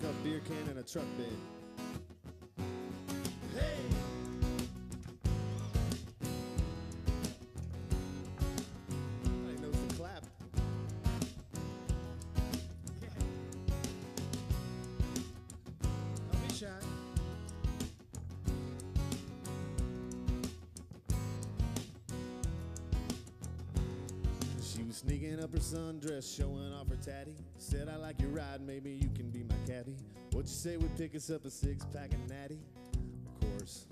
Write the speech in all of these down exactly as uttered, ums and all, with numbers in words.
up beer can in a truck bed. Hey! Everybody knows the clap. Yeah. Don't be shy. She was sneaking up her sundress, showing off her tatty. Said, I like your ride, maybe you can be my caddy. What'd you say we pick us up a six-pack of natty? Of course.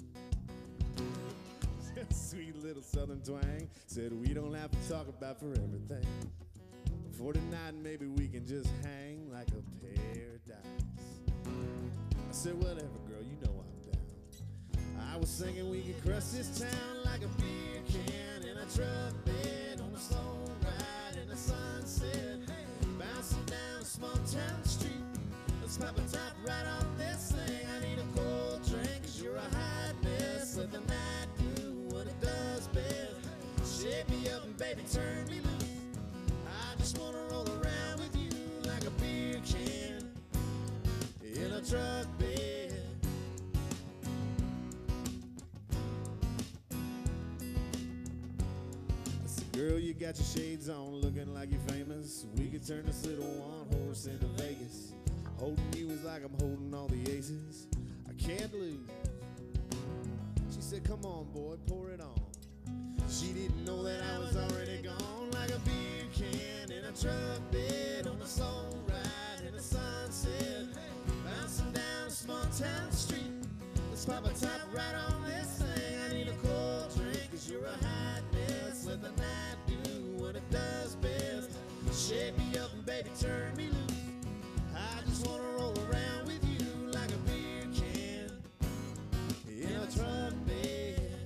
Sweet little southern twang. Said, we don't have to talk about for everything. For tonight, maybe we can just hang like a paradise. I said, whatever, girl, you know I'm down. I was thinking we could crush this town like a beer can in a truck bed on a slow ride in the sunset. Bouncing down a small town street. Let's pop a top right off this thing. I need a cold drink, cause you're a hot mess. Let the night do what it does best. Shake me up and baby turn me loose. I just wanna roll around with you like a beer can in a truck bed. Girl, you got your shades on, looking like you're famous. We could turn this little one horse into Vegas. Holding you is like I'm holding all the aces. I can't lose. She said, come on, boy, pour it on. She didn't know that I was already gone, like a beer can in a truck bed on a slow ride in the sunset. Bouncing down a small town street. Let's pop a top right on this thing. I need a cold drink, cause you're a hot mess. Let the night do what it does best. Shake me up and baby turn me loose. I just wanna roll around with you like a beer can in a truck bed.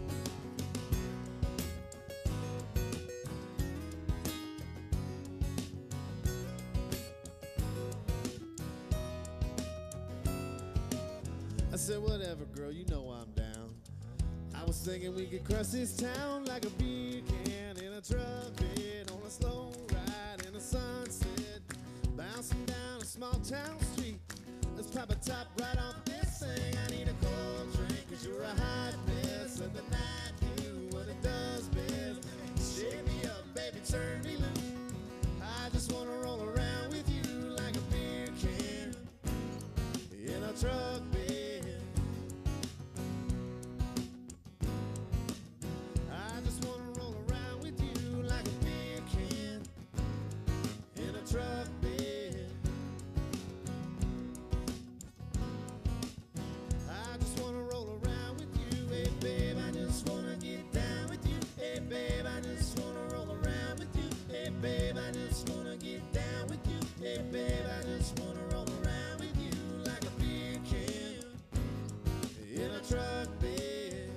I said, whatever, girl, you know I'm down. I was thinking we could crush this town like a beer can in a truck bed on a slow ride in the sunset. Bouncing down a small town street. Let's pop a top right off this thing. I need a cold drink, cause you're a hot mess. Let the night do what it does best. Shake me up, baby, turn me loose. I just wanna roll around with you like a beer can in a truck bed. Truck bed. I just wanna roll around with you. Hey babe, I just wanna get down with you. Hey babe, I just wanna roll around with you. Hey babe, I just wanna get down with you. Hey babe, I just wanna roll around with you like a beer can in a truck bed.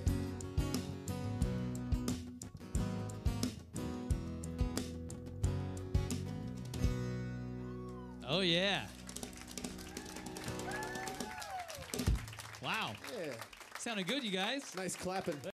Oh, yeah. Wow. Yeah. Sounded good, you guys. Nice clapping.